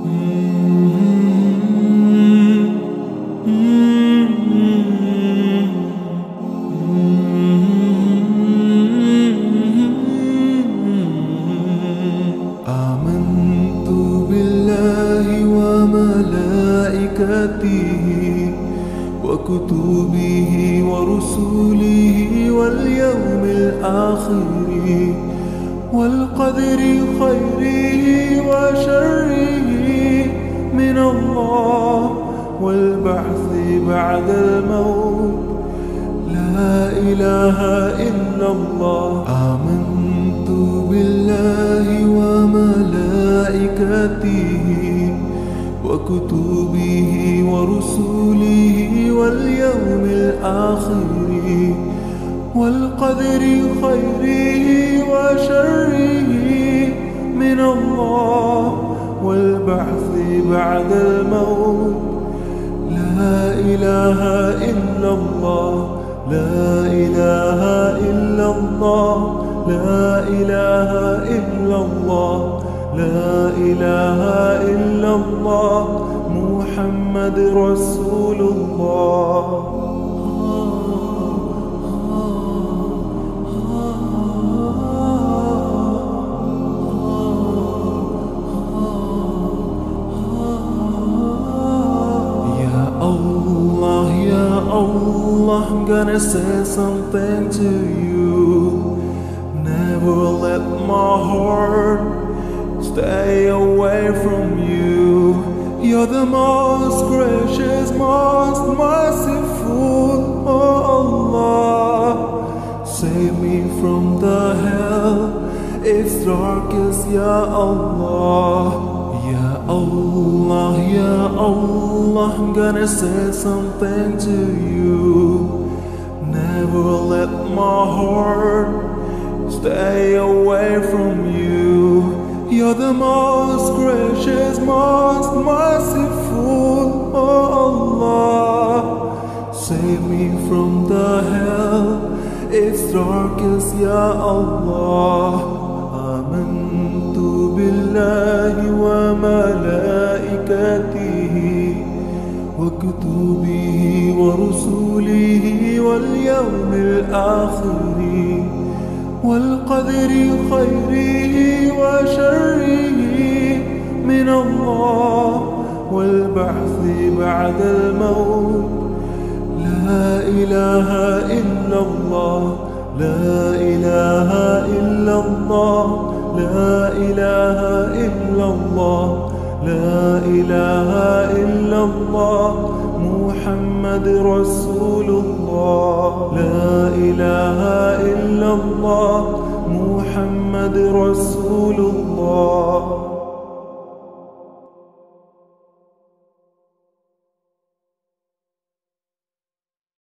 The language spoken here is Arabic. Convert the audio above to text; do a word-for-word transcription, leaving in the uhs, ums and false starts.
آمنت بالله وملائكته وكتبه ورسله واليوم الآخر والقدر خيره وشره من الله والبعث بعد الموت لا إله إلا الله. آمنت بالله وملائكته وكتبه ورسله واليوم الآخر والقدر خيره وشره من الله والبعث بعد الموت لا إله إلا الله لا إله إلا الله لا إله إلا الله لا إله إلا الله محمد رسول الله. Ya Allah, Ya Allah, I'm gonna say something to you. Never let my heart stay away from you. You're the most gracious, most merciful, oh Allah. Save me from the hell, it's darkest, Ya Allah. Ya Allah, Ya Allah, I'm gonna say something to you. Never let my heart stay away from you. You're the most gracious, most merciful, oh Allah. Save me from the hell, it's darkest, Ya Allah. آمنت بالله وملائكته وكتبه ورسله واليوم الآخر والقدر خيره وشره من الله والبعث بعد الموت لا إله إلا الله لا إله إلا الله لا إله إلا الله لا إله إلا الله محمد رسول الله لا إله إلا الله محمد رسول الله.